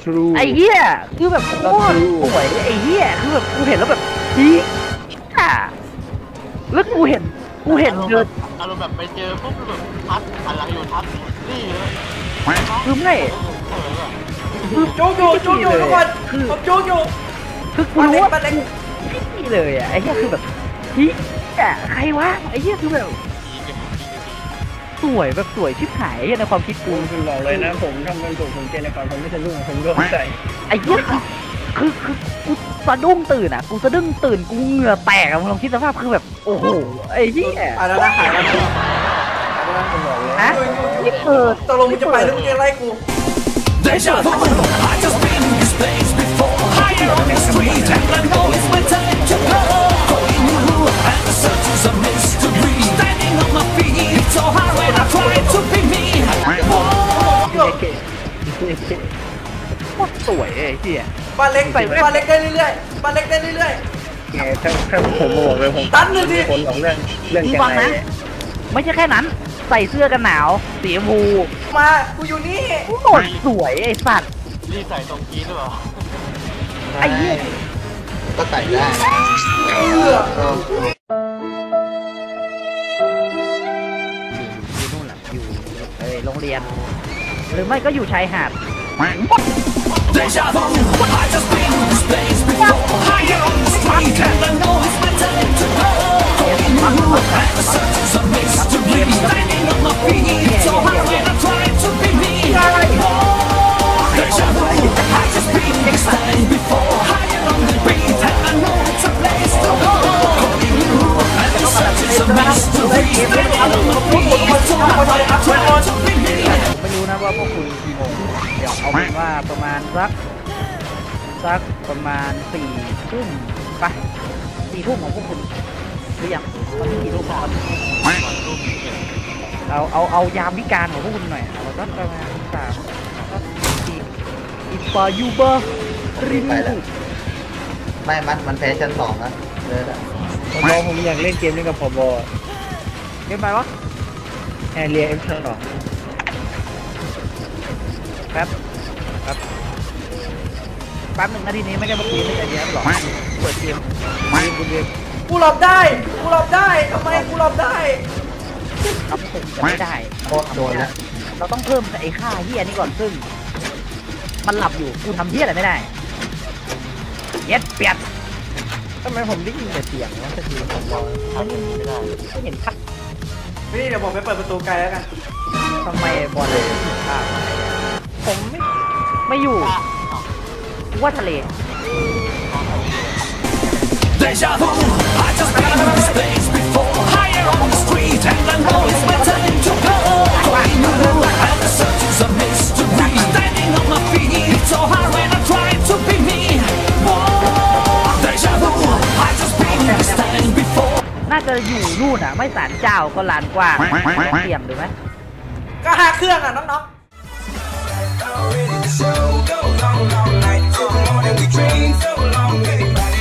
ไอ้เหี้ยคือแบบโคตรสวยไอ้เหี้ยคือแบบกูเห็นแล้วแบบฮีอ่ะแล้วกูเห็นเดินอารมณ์แบบไปเจอปุ๊บแบบทัดหันหลังอยู่ทัดนี่เลยคือไม่โจกอยู่ทุกคนผมโจกอยู่คือกูรู้ว่าพี่เลยอ่ะไอ้เหี้ยคือแบบฮีอ่ะใครวะไอ้เหี้ยคือแบบสวยแบบสวยชิบหายในความคิดกูคือบอกเลยนะผมทำเป็นถูกผมเจนในความผมไม่สะดุ้งผมก็ใส่ไอ้เหี้ยคือกูสะดุ้งตื่นอ่ะกูสะดุ้งตื่นกูเหงื่อแตกมึงลองคิดสภาพคือแบบโอ้โหไอ้เหี้ยแล้วนะหายแล้วฮะนี่เปิดตกลงมึงจะไปหรือมึงจะไล่กูโคตรสวยไอ้เหี้ยบ้านเล็กได้เรื่อยๆบ้านเล็กได้เรื่อยๆไงถ้าผมบอกเลยผมตันเลยดิคนของเรื่องฟังนะไม่ใช่แค่นั้นใส่เสื้อกันหนาวสีชมพูมากูอยู่นี่โคตรสวยไอ้สัตว์รีใส่ตรงกี้หรือเปล่าไอ้เหี้ยก็ใส่ได้อยู่นู่นแหละอยู่โรงเรียนหรือไม่ก็อยู่ชายหาดไม่รู้นะว่าพวกคุณกี่โมงเดี๋ยวเอาเป็นว่าประมาณสักประมาณ4 ทุ่มไป4 ทุ่มของพวกคุณหรือยังตอนนี้กี่ทุ่มก่อนเอายามวิกาลของพวกคุณหน่อยเอาสักประมาณ3 อิปายูบารินไม่มันแพ้ชั้น2แล้วเลยอ่ะผมอยากเล่นเกมนี้กับผบเกมอะไรวะแอเรีย F2 แป๊บ1 นาทีนี้ไม่ได้มาคุยไม่ใช่เดียวหรอกเปิดเกมกูหลบได้ทำไมกูหลบได้เราไม่ได้โคตรโดนแล้วเราต้องเพิ่มไอ้ค่าเฮียนี่ก่อนซึ่งมันหลับอยู่กูทำเฮียอะไรไม่ได้เย็ดเปียดทำไมผมได้ยินแต่เสียงวะสตีผมบอกไม่เห็นชัดนี่เดี๋ยวผมไปเปิดประตูไกลแล้วกันทำไมบอลเลยผมไม่อยู่ว่าทะเลน่าจะอยู่นู่นอ่ะไม่ศาลเจ้าก็ลานกว้างเสี่ยงหรือไหมก็หาเครื่องอ่ะน้องๆ